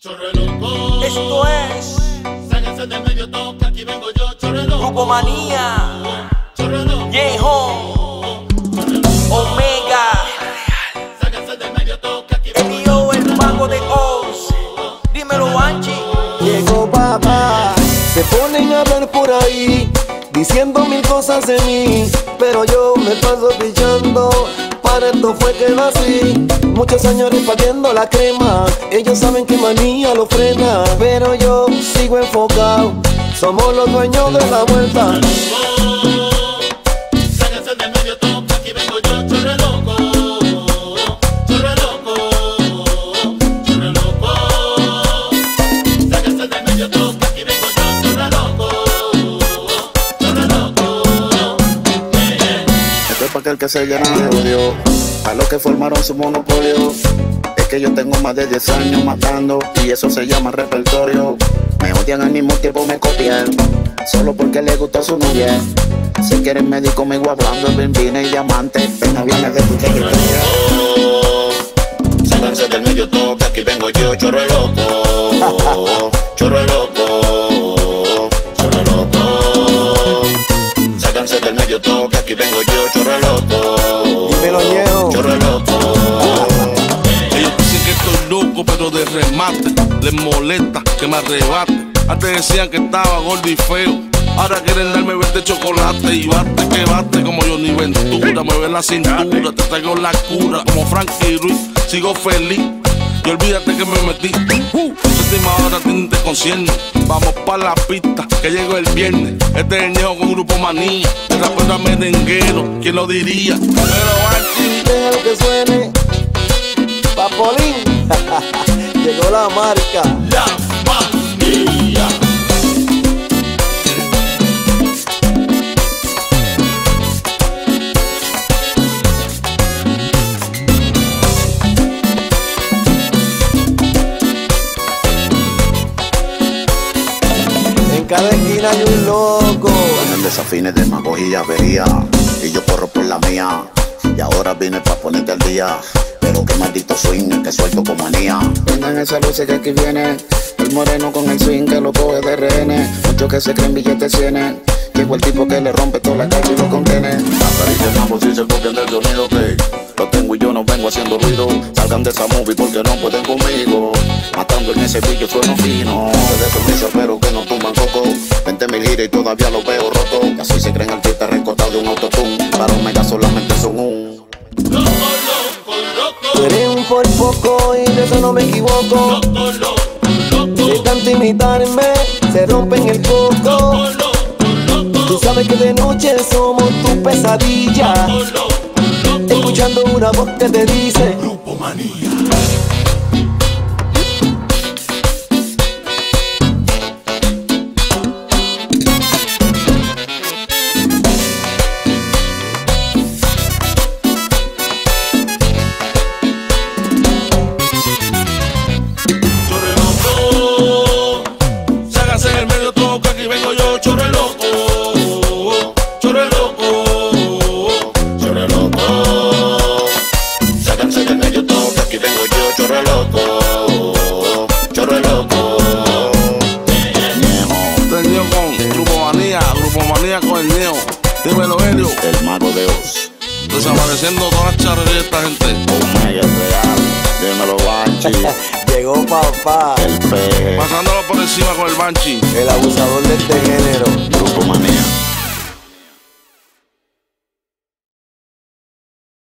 Chorre loco. Esto es Sáquense de medio toque, aquí vengo yo, chorre loco. Grupo Manía, Chorre loco. Yeho, Omega, Sáquense de medio toque, aquí vengo yo. Elio, el mago de Oz. Dímelo, Anchi. Llegó papá, se ponen a hablar por ahí, diciendo mil cosas de mí, pero yo me paso pichando. Para esto fue que nací, muchos años repartiendo la crema. Ellos saben que Manía lo frena, pero yo sigo enfocado. Somos los dueños de la vuelta. Sáquense de medio toque, aquí vengo yo, chorre loco. Chorre loco. Chorre loco. Sáquense de medio toque, aquí vengo yo, chorre loco. Chorre loco. Esto es para aquel que se llena de odio, a los que formaron su monopolio. Es que yo tengo más de 10 años matando y eso se llama repertorio. Me odian al mismo tiempo me copian, solo porque les gusta su novia. Si quieren medir conmigo hablando de benzina y diamante, en aviones de puta que Sáquense del medio toque, aquí vengo yo, chorre loco. Chorre loco. Chorre loco. Sáquense del medio toque, aquí vengo yo, chorre loco. Dímelo, Ñejo. Chorre loco. Ellos dicen que estoy loco, pero de remate les molesta que me arrebate. Antes decían que estaba gordo y feo, ahora quieren darme verde chocolate. Y bate que bate como Johnny Ventura, mueve la cintura, te traigo la cura. Como Frankie Ruiz, sigo feliz y olvídate que me metí. Séptima hora te concierne, vamos pa' la pista que llegó el viernes. Este es el Ñejo con Grupo Manía, el rapero merenguero, ¿quién lo diría? Pero Anchi, Déjalo que suene, Papolín. Llegó la marca. La Manía. En cada esquina hay un loco. ponen desafines de magia y avería, y yo corro por la mía. Y ahora vine pa' ponerte al día, pero qué maldito swing el que suelto con manía. Vengan esa luz que aquí viene, el moreno con el swing que lo coge de rehenes. Muchos que se creen billetes cienes, llegó el tipo que le rompe toda la calle y lo contiene. Acaricia mambo si se copian del sonido que lo tengo y yo no vengo haciendo ruido. Salgan de esa movie porque no pueden conmigo, matando en ese billo sueno fino. De sumiso pero que no tumban coco, 20.000 giras y todavía lo veo roto. Y así se creen artistas recostados de un autotune, para Omega solamente son un Loco, loco, loco. Tú eres un por poco y de eso no me equivoco. Loco, loco, loco. De tanto imitarme, se rompen el coco. Loco, loco. Tú sabes que de noche somos tu pesadilla, escuchando una voz que te dice Grupo Manía. Chorre loco. Sáquense del medio toque, aquí vengo yo, chorre loco. Chorre loco. Chorre loco. Sáquense del medio toque, aquí vengo yo, chorre loco. Chorre loco. este es el Ñejo con Grupo Manía con el Ñejo. Dímelo, Elio, el mago de Oz. desapareciendo todas las charrerías de esta gente. Omega es real, dímelo Banchi, llegó papá, el peje. Pasándolo por encima con el Banshee. el abusador de este género.